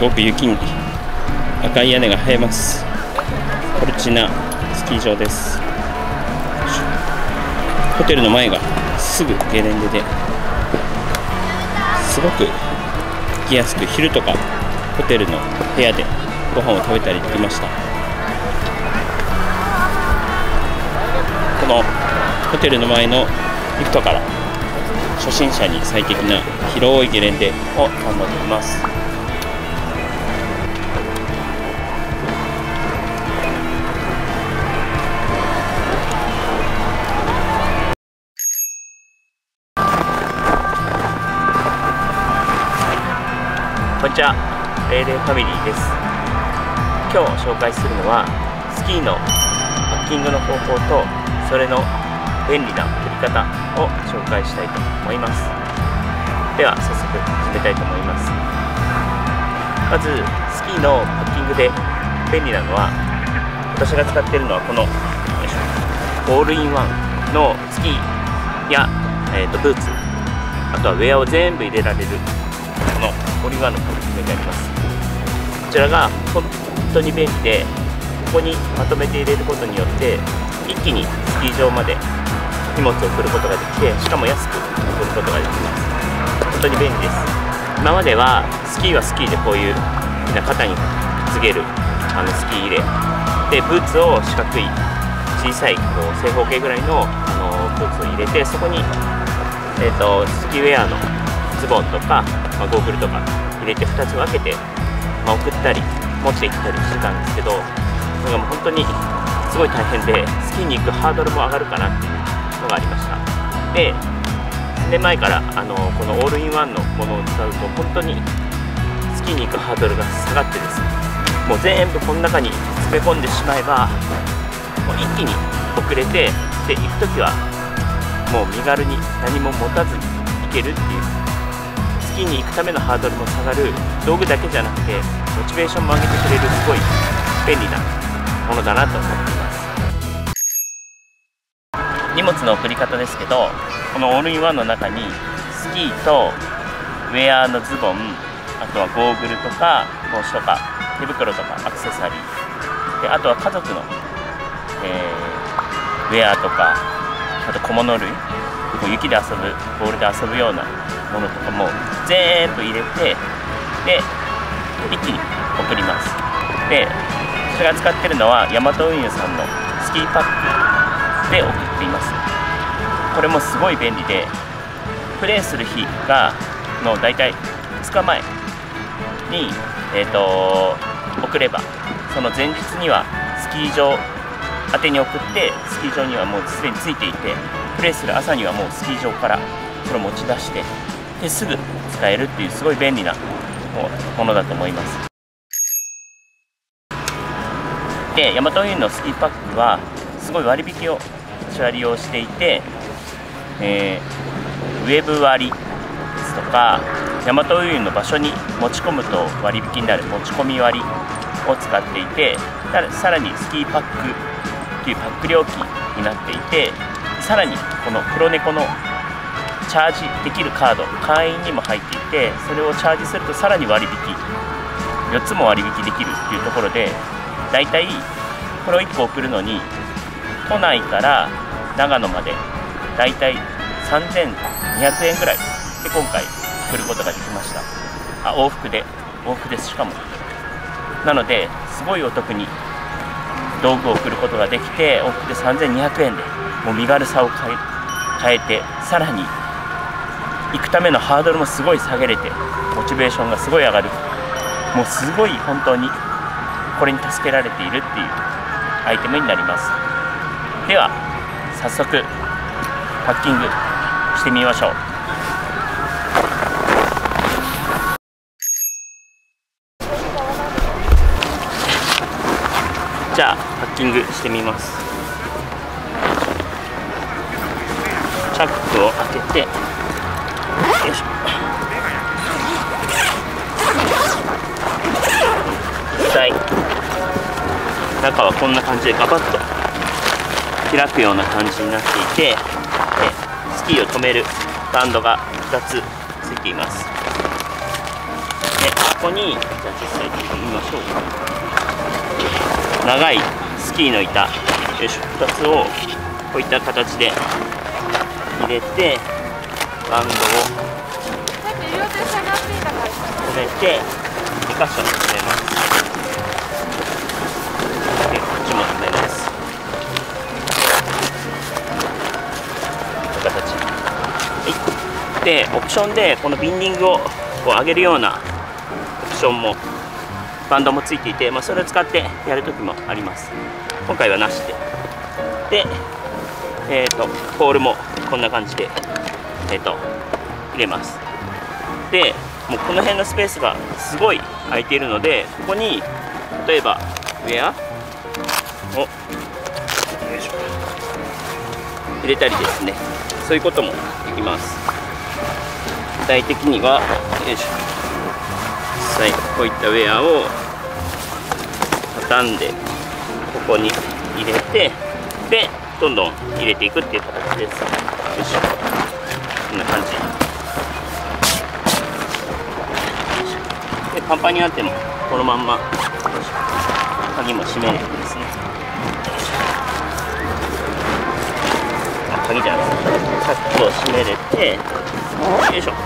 ごく雪に赤い屋根が映えます。コルチナスキー場です。ホテルの前がすぐゲレンデで、すごく行きやすく、昼とかホテルの部屋でご飯を食べたりできました。このホテルの前のリフトから初心者に最適な広いゲレンデを堪能できます。こんにちは、レイレイファミリーです。今日紹介するのはスキーのパッキングの方法と、それの便利な振り方を紹介したいと思います。では早速始めたいと思います。まずスキーのパッキングで便利なのは、私が使っているのはこのオールインワンのスキーや、ブーツ、あとはウェアを全部入れられるこのオールインワンのパッキングになります。こちらが本当に便利で、ここにまとめて入れることによって一気にスキー場まで荷物を送ることができて、しかも安く送ることができます。本当に便利です。今まではスキーはスキーでこういうみんな肩につけるスキー入れで、ブーツを四角い小さい正方形ぐらいのブーツを入れて、そこに、スキーウェアのズボンとか、ゴーグルとか入れて2つ分けて、送ったり持って行ったりしてたんですけど、それがもう本当にすごい大変で、スキーに行くハードルも上がるかなっていうのがありました。で、数年前からこのオールインワンのものを使うと、本当にスキーに行くハードルが下がってですね、もう全部この中に詰め込んでしまえば、もう一気に遅れて、で行く時はもう身軽に何も持たずに行けるっていう、スキーに行くためのハードルも下がる、道具だけじゃなくてモチベーションも上げてくれる、すごい便利なものだなと思っています。荷物の送り方ですけど、このオールインワンの中にスキーとウェアのズボン、あとはゴーグルとか帽子とか手袋とかアクセサリーで、あとは家族の、ウェアとか、あと小物類、雪で遊ぶ、ボールで遊ぶようなものとかも全部入れて、で一気に送ります。で、私が使ってるのはヤマト運輸さんのスキーパックで送っています。これもすごい便利で、プレーする日がだいたい2日前に、送れば、その前日にはスキー場宛てに送って、スキー場にはもうすでについていて、プレーする朝にはもうスキー場からそれを持ち出して、ですぐ使えるっていう、すごい便利なものだと思います。で、ヤマト運輸のスキーパックはすごい割引を私は利用していて、ウェブ割ですとか、ヤマト運輸の場所に持ち込むと割引になる持ち込み割を使っていて、さらにスキーパックというパック料金になっていて、さらにこの黒猫のチャージできるカード、会員にも入っていて、それをチャージするとさらに割引、4つも割引できるっていうところで、だいたいこれを1個送るのに都内から長野までだいたい3200円ぐらいで今回送ることができました。往復です。しかもなので、すごいお得に道具を送ることができて、往復で3200円でもう身軽さを変えて、さらに行くためのハードルもすごい下げれて、モチベーションがすごい上がる、もうすごい本当にこれに助けられているっていうアイテムになります。では早速パッキングしてみましょう。じゃあパッキングしてみます。チャックを開けて、よいしょ。実際中はこんな感じでガバッと開くような感じになっていて、スキーを止めるバンドが2つついています。でこにじゃあ実際に見ましょう。長いスキーの板、よいしょ、2つをこういった形で入れて、バンドを止めて2箇所止めます。でこっちも止めます。こういう形でオプションでこのビンディングをこう上げるようなオプションもバンドもついていて、それを使ってやるときもあります。今回はなしで、ポールもこんな感じで、入れます。でもうこの辺のスペースがすごい空いているので、ここに例えばウェアをよいしょ入れたりですね、そういうこともできます。具体的にはよいしょ、実際こういったウェアを畳んでここに入れて、でどんどん入れていくっていう形です。よいしょ、こんな感じで、パンパンになってもこのまんま鍵も閉めれるんですね。鍵じゃないですか、チャックを閉めれて、よいしょよ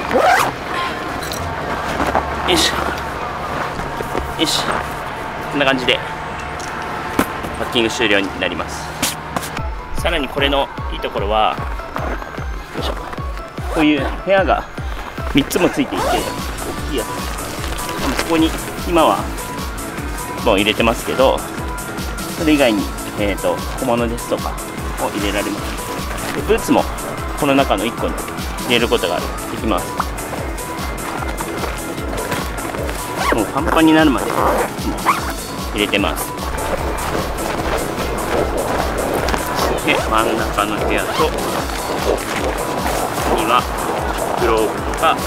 いしょよし、こんな感じでパッキング終了になります。さらにこれのいいところは、よいしょ、こういう部屋が3つもついていて、大きいやつ、ここに今はもう入れてますけど、それ以外に、小物ですとかを入れられます。でブーツもこの中の1個に入れることができます。もうパンパンになるまでもう入れてます。で真ん中の部屋と、ここにはグローブとか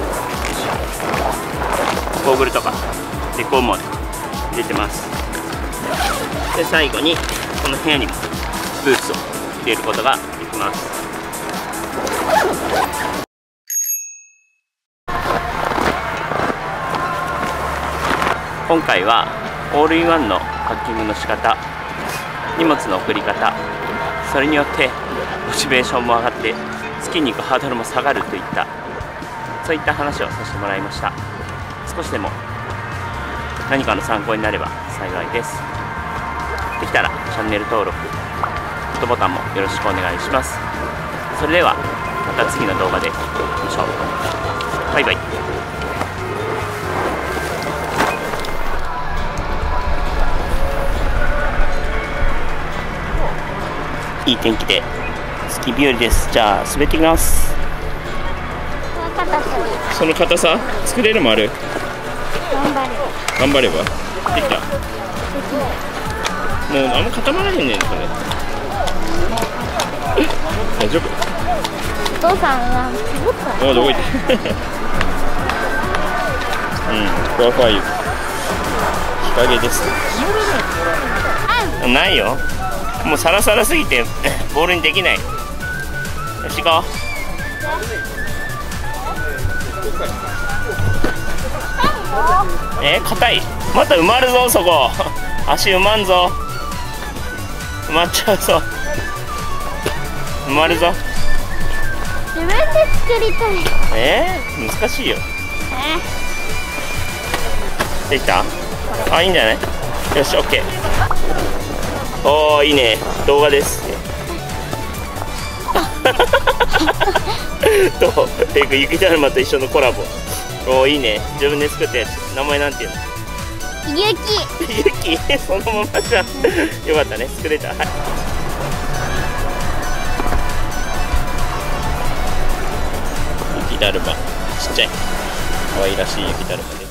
ゴーグルとかデコも入れてます。で最後にこの部屋にもブーツを入れることができます。今回はオールインワンのパッキングの仕方、荷物の送り方、それによってモチベーションも上がってスキーに行くハードルも下がるといった、そういった話をさせてもらいました。少しでも何かの参考になれば幸いです。できたらチャンネル登録、グッドボタンもよろしくお願いします。それではまた次の動画でお会いしましょう。バイバイ。いい天気でスキー日和です。じゃあ滑っていきます。その硬さ作れるもある。頑張ればできた。もうあんま固まらへんねんこれ。大丈夫？ お父さんは絞った。 どこ行ってふわふわ雪、日陰です。ないよ、もうサラサラすぎてボールにできない。よし行こう。硬い。また埋まるぞそこ。足埋まんぞ。埋まっちゃうぞ。埋まるぞ。 自分で作りたい。 難しいよ。できた？あ、いいんじゃない？よし、オッケー。おー、いいね。動画です。と、雪だるまと一緒のコラボ。おー、いいね。自分で作ったやつ。名前なんていうの？ 雪。 雪そのままじゃん。よかったね、作れた。はい。雪だるま、ちっちゃい可愛らしい雪だるま。